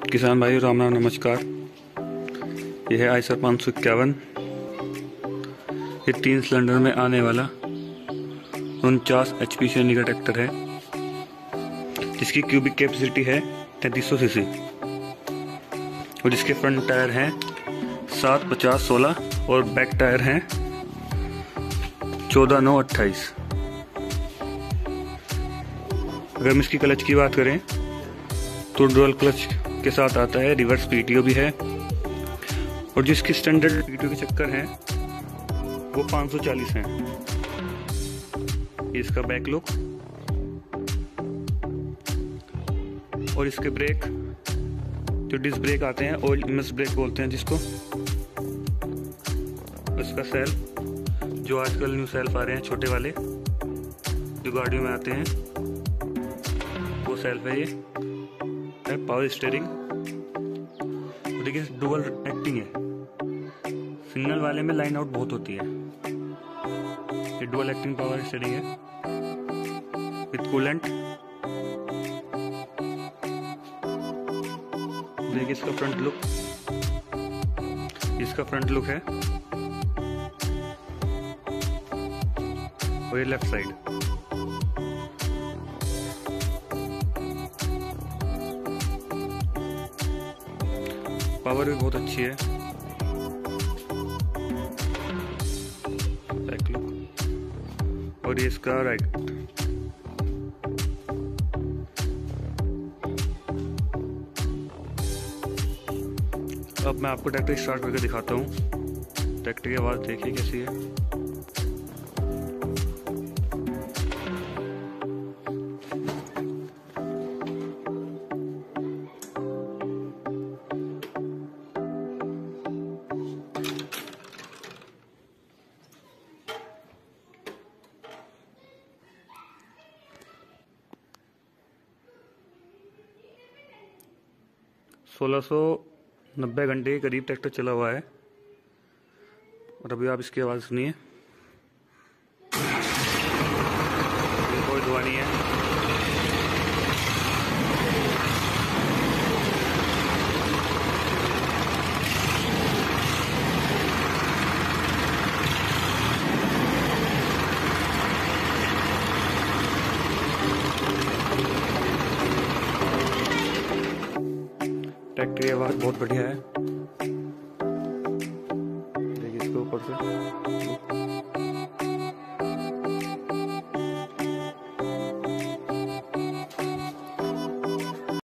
किसान भाई राम राम नमस्कार। यह है आयसर 551। ये 3 सिलेंडर में आने वाला 49 HP श्रेणी का ट्रैक्टर है, जिसकी क्यूबिक कैपेसिटी है 3300 सीसी और जिसके फ्रंट टायर हैं 7, 50, 16 और बैक टायर हैं 14, 9, 28। अगर हम इसकी क्लच की बात करें तो डुअल क्लच के साथ आता है, रिवर्स पीटीओ भी है और जिसकी स्टैंडर्ड पीटीओ के चक्कर हैं वो 540 हैं। ये इसका बैक लुक और इसके ब्रेक जो डिस्क ब्रेक आते हैं, ऑयल मिस ब्रेक बोलते हैं जिसको। इसका सेल्फ जो आजकल न्यू सेल्फ आ रहे हैं छोटे वाले जो गाड़ियों में आते हैं, वो सेल्फ है। ये पावर स्टीयरिंग, देखिए डुअल एक्टिंग है। सिग्नल वाले में लाइन आउट बहुत होती है। ये डुअल एक्टिंग पावर स्टीयरिंग है विद कूलेंट। देखिए इसका फ्रंट लुक, इसका फ्रंट लुक है और ये लेफ्ट साइड। पावर भी बहुत अच्छी है। बैक लुक और ये इसका राइट। अब मैं आपको ट्रैक्टर स्टार्ट करके दिखाता हूँ। ट्रैक्टर की आवाज़ देखिए कैसी है। 1690 घंटे के करीब ट्रैक्टर चला हुआ है और अभी आप इसकी आवाज़ सुनिए। कोई धुआं नहीं है। ट्रैक्टर की आवाज़ बहुत बढ़िया है। देखिए इसके ऊपर से